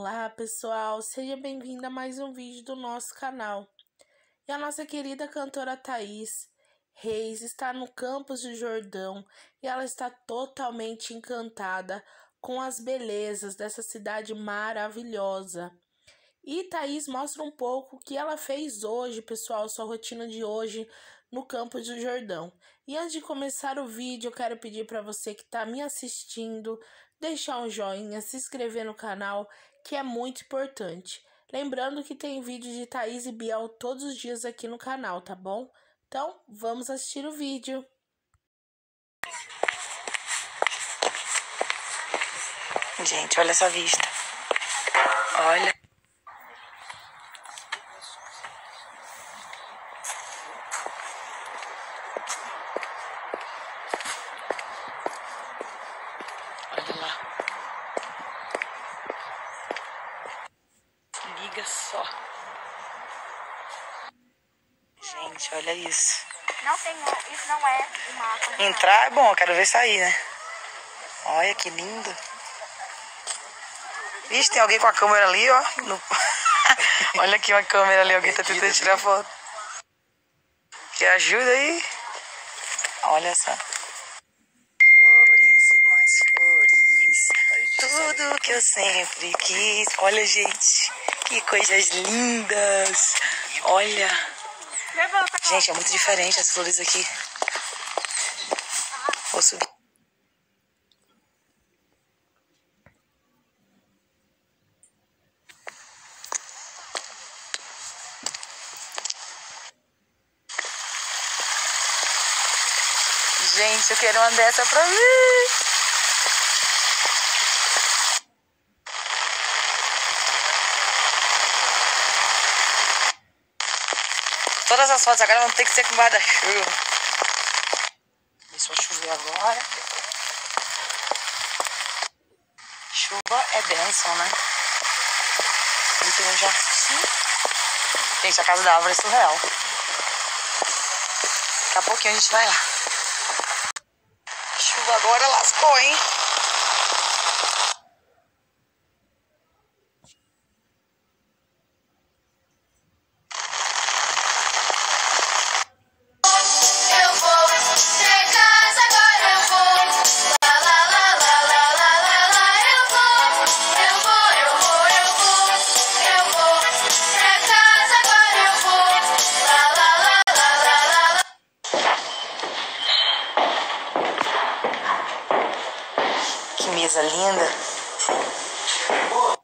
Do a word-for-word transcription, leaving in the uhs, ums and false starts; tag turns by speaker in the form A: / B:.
A: Olá pessoal, seja bem-vinda a mais um vídeo do nosso canal. E a nossa querida cantora Thaís Reis está no Campos do Jordão e ela está totalmente encantada com as belezas dessa cidade maravilhosa. E Thaís mostra um pouco o que ela fez hoje, pessoal, sua rotina de hoje no Campos do Jordão. E antes de começar o vídeo, eu quero pedir para você que está me assistindo, deixar um joinha, se inscrever no canal, que é muito importante. Lembrando que tem vídeo de Thaís e Biel todos os dias aqui no canal, tá bom? Então, vamos assistir o vídeo.
B: Gente, olha essa vista. Olha. Olha lá. Liga só. Gente, olha isso.
C: Não tem, isso não é o mapa. Né?
B: Entrar é bom, eu quero ver sair, né? Olha que lindo. Vixe, tem alguém com a câmera ali, ó. No... Olha aqui uma câmera ali, alguém tá tentando tirar foto. Que ajuda aí. Olha só. Flores e mais flores. Tudo que eu sempre quis. Olha, gente. Que coisas lindas. Olha. Gente, é muito diferente as flores aqui. Vou subir. Gente, eu quero uma dessa pra mim. Todas as fotos agora vão ter que ser com guarda-chuva. Deixa eu chover agora. Chuva é bênção, né? Ali tem um jardim. Gente, a casa da árvore é surreal. Daqui a pouquinho a gente vai lá. Chuva agora lascou, hein? Que mesa linda.